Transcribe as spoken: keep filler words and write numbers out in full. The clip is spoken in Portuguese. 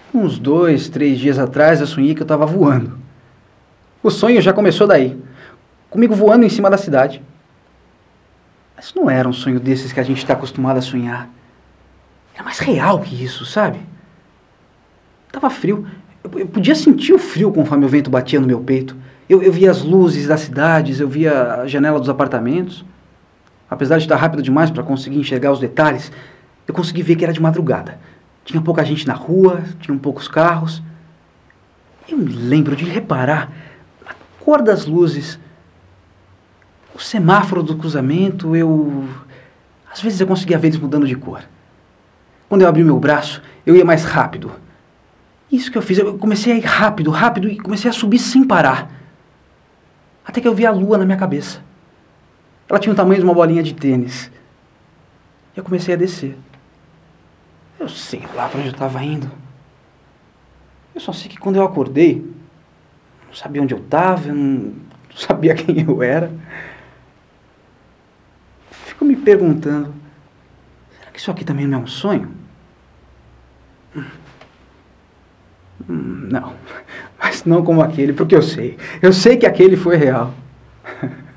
Uns dois, três dias atrás eu sonhei que eu estava voando. O sonho já começou daí, comigo voando em cima da cidade. Mas não era um sonho desses que a gente está acostumado a sonhar. Era mais real que isso, sabe? Tava frio. Eu, eu podia sentir o frio conforme o vento batia no meu peito. Eu, eu via as luzes das cidades, eu via a janela dos apartamentos. Apesar de estar rápido demais para conseguir enxergar os detalhes, eu consegui ver que era de madrugada. Tinha pouca gente na rua, tinham poucos carros. Eu me lembro de reparar na cor das luzes. O semáforo do cruzamento, eu... Às vezes eu conseguia ver eles mudando de cor. Quando eu abri meu braço, eu ia mais rápido. Isso que eu fiz, eu comecei a ir rápido, rápido, e comecei a subir sem parar. Até que eu vi a lua na minha cabeça. Ela tinha o tamanho de uma bolinha de tênis. Eu comecei a descer. Eu sei lá para onde eu estava indo. Eu só sei que quando eu acordei, não sabia onde eu estava, eu não sabia quem eu era. Fico me perguntando, será que isso aqui também não é um sonho? Hum. Hum, não, mas não como aquele, porque eu sei. Eu sei que aquele foi real.